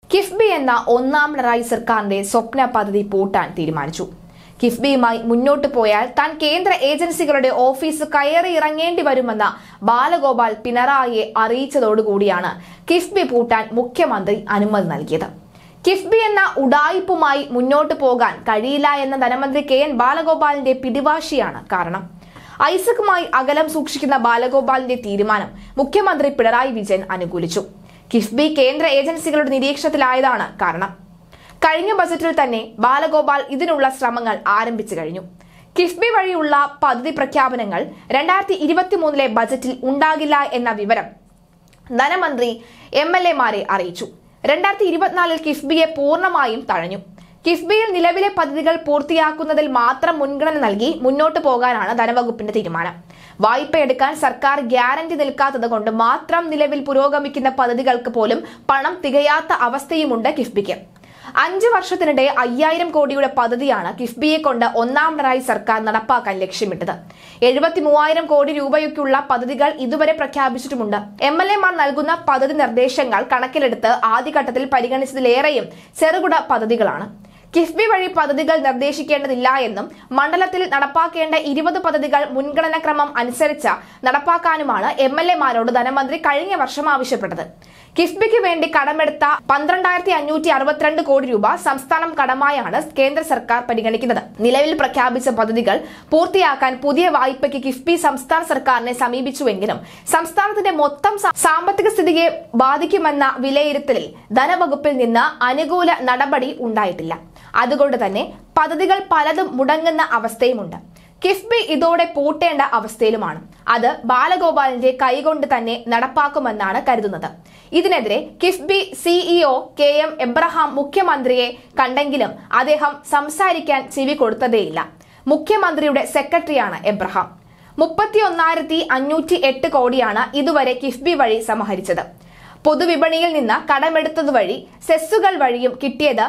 കിഫ്ബി എന്ന ഒന്നാം പിണറായി സർക്കാരിന്റെ സ്വപ്ന പദ്ധതി പൂട്ടാൻ തീരുമാനിച്ചു. കിഫ്ബിയുമായി മുന്നോട്ടു പോയാൽ താൻ കേന്ദ്ര ഏജൻസികളുടെ ഓഫീസ് കയറി ഇറങ്ങേണ്ടി വരുമെന്ന ബാലഗോപാൽ പിണറായിയെ അറിയിച്ചതോടുകൂടിയാണ് കിഫ്ബി പൂട്ടാൻ മുഖ്യമന്ത്രി അനുമതി നൽകിയത്. കിഫ്ബി എന്ന ഉഡായിപ്പുമായി മുന്നോട്ടു പോകാൻ കഴിയില്ല എന്ന ധനമന്ത്രി കെ.എൻ. ബാലഗോപാലിന്റെ പിടിവാശിയാണ് കാരണം. ഐസക്കുമായി അകലം സൂക്ഷിക്കുന്ന ബാലഗോപാലിന്റെ തീരുമാനം മുഖ്യമന്ത്രി പിണറായി വിജയൻ അനുകൂലിച്ചു. കിഫ്ബി കേന്ദ്ര ഏജൻസികളുടെ നിരീക്ഷണത്തിലായതാണ് കാരണം. കഴിഞ്ഞ ബജറ്റിൽ തന്നെ ബാലഗോപാൽ ഇതിനുള്ള ശ്രമങ്ങൾ ആരംഭിച്ചു കഴിഞ്ഞു. കിഫ്ബി വഴിയുള്ള പദ്ധതി പ്രഖ്യാപനങ്ങൾ 2023 ബജറ്റിൽ ഉണ്ടാകില്ല എന്ന വിവരം ധനമന്ത്രി MLA-മാരെ അറിയിച്ചു. 2024 കിഫ്ബിയെ പൂർണ്ണമായും തഴഞ്ഞു. കിഫ്ബിയിൽ നിലവിലെ പദ്ധതികൾ പൂർത്തിയാക്കുന്നതിൽ മാത്രം മുൻഗണന നൽകി മുന്നോട്ടു പോകാനാണ് ധനവകുപ്പിന്റെ തീരുമാനം. വായ്പയെടുക്കാൻ സർക്കാർ ഗ്യാരണ്ടി നിൽക്കാത്തത് കൊണ്ട് മാത്രം നിലവിൽ പുരോഗമിക്കുന്ന പദ്ധതികൾക്ക് പോലും പണം തികയാത്ത അവസ്ഥയുമുണ്ട് കിഫ്ബിക്ക്. 5 വർഷത്തിനിടെ 5000 കോടിയുടെ പദ്ധതിയാണ് കിഫ്ബിയെ കൊണ്ട് ഒന്നാം പിണറായി സർക്കാർ നടപ്പാക്കാൻ ലക്ഷ്യമിട്ടത്. 73,000 കോടി രൂപയ്ക്കുള്ള പദ്ധതികൾ ഇതുവരെ പ്രഖ്യാപിച്ചിട്ടുമുണ്ട്. MLA-മാർ നൽകുന്ന പദ്ധതി നിർദ്ദേശങ്ങൾ കണക്കിലെടുത്ത് ആദ്യഘട്ടത്തിൽ പരിഗണിച്ചതിലേറെയും ചെറുകിട പദ്ധതികളാണ്. കിഫ്ബി വഴി പദ്ധതികൾ നിർദ്ദേശിക്കേണ്ടതില്ല എന്നും മണ്ഡലത്തിൽ നടപ്പാക്കേണ്ട 20 പദ്ധതികൾ മുൻഗണനാക്രമം അനുസരിച്ച് നടപ്പാക്കാനുമാണ് MLA-മാരോട് ധനമന്ത്രി കഴിഞ്ഞ വർഷം ആവശ്യപ്പെട്ടത്. കിഫ്ബിക്ക് വേണ്ടി കടമെടുത്ത 12,562 കോടി രൂപ സംസ്ഥാനം കടമായാണ് കേന്ദ്ര സർക്കാർ പരിഗണിക്കുന്നത്. നിലവിൽ പ്രഖ്യാപിച്ച പദ്ധതികൾ പൂർത്തിയാക്കാൻ പുതിയ വായ്പയ്ക്ക് കിഫ്ബി സംസ്ഥാന സർക്കാരിനെ സമീപിച്ചുവെങ്കിലും സംസ്ഥാനത്തിന്റെ മൊത്തം സാമ്പത്തിക സ്ഥിതിയെ ബാധിക്കുമെന്ന വിലയിരുത്തലിൽ ധനവകുപ്പിൽ നിന്ന് അനുകൂല നടപടി ഉണ്ടായിട്ടില്ല. അതുകൊണ്ട് തന്നെ പദ്ധതികൾ പലതും മുടങ്ങുന്ന അവസ്ഥയുമുണ്ട്. കിഫ്ബി ഇതോടെ പൂട്ടേണ്ട അവസ്ഥയിലുമാണ്. അത് ബാലഗോപാലിന്റെ കൈകൊണ്ട് തന്നെ നടപ്പാക്കുമെന്നാണ് കരുതുന്നത്. ഇതിനെതിരെ കിഫ്ബി CEO KM എബ്രഹാം മുഖ്യമന്ത്രിയെ കണ്ടെങ്കിലും അദ്ദേഹം സംസാരിക്കാൻ ചെവി കൊടുത്തതേയില്ല. മുഖ്യമന്ത്രിയുടെ സെക്രട്ടറിയാണ് എബ്രഹാം. 31,508 കോടിയാണ് ഇതുവരെ കിഫ്ബി വഴി സമാഹരിച്ചത്. പൊതുവിപണിയിൽ നിന്ന് കടമെടുത്തതുവഴി സെസ്സുകൾ വഴിയും കിട്ടിയത്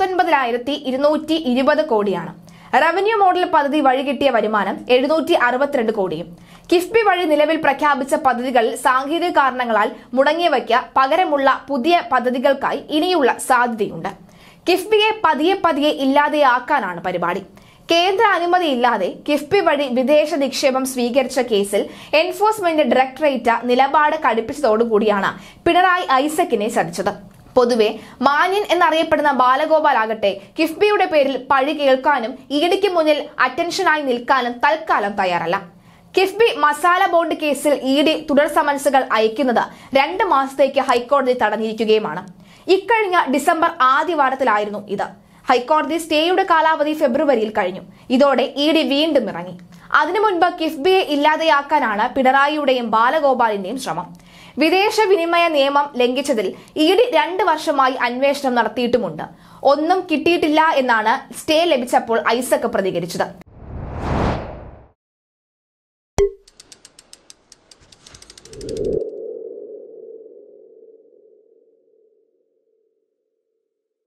19,220 കോടിയാണ്. റവന്യൂ മോഡൽ പദ്ധതി വഴി കിട്ടിയ വരുമാനം 762 കോടിയും. കിഫ്ബി വഴി നിലവിൽ പ്രഖ്യാപിച്ച പദ്ധതികളിൽ സാങ്കേതിക കാരണങ്ങളാൽ മുടങ്ങിയവയ്ക്ക് പകരമുള്ള പുതിയ പദ്ധതികൾക്കായി ഇനിയുള്ള സാധ്യതയുണ്ട്. കിഫ്ബിയെ പതിയെ ഇല്ലാതെയാക്കാനാണ് പരിപാടി. കേന്ദ്ര അനുമതിയില്ലാതെ കിഫ്ബി വഴി വിദേശ നിക്ഷേപം സ്വീകരിച്ച കേസിൽ എൻഫോഴ്സ്മെന്റ് ഡയറക്ടറേറ്റ് നിലപാട് കടുപ്പിച്ചതോടുകൂടിയാണ് പിണറായി ഐസക്കിനെ ചതിച്ചത്. പൊതുവെ മാന്യൻ എന്നറിയപ്പെടുന്ന ബാലഗോപാൽ ആകട്ടെ കിഫ്ബിയുടെ പേരിൽ പഴി കേൾക്കാനും ഇഡിക്ക് മുന്നിൽ അറ്റൻഷനായി നിൽക്കാനും തൽക്കാലം തയ്യാറല്ല. കിഫ്ബി മസാല ബോണ്ട് കേസിൽ ഇഡി തുടർ സമൻസുകൾ അയക്കുന്നത് 2 മാസത്തേക്ക് ഹൈക്കോടതി തടഞ്ഞിരിക്കുകയുമാണ്. ഇക്കഴിഞ്ഞ ഡിസംബർ ആദ്യവാരത്തിലായിരുന്നു ഇത്. ഹൈക്കോടതി സ്റ്റേയുടെ കാലാവധി ഫെബ്രുവരിയിൽ കഴിഞ്ഞു. ഇതോടെ ഇഡി വീണ്ടും ഇറങ്ങി. അതിനു മുൻപ് കിഫ്ബിയെ ഇല്ലാതെയാക്കാനാണ് പിണറായിയുടെയും ബാലഗോപാലിന്റെയും ശ്രമം. വിദേശ വിനിമയ നിയമം ലംഘിച്ചതിൽ ഇഡി 2 വർഷമായി അന്വേഷണം നടത്തിയിട്ടുമുണ്ട്. ഒന്നും കിട്ടിയിട്ടില്ല എന്നാണ് സ്റ്റേ ലഭിച്ചപ്പോൾ ഐസക് പ്രതികരിച്ചത്.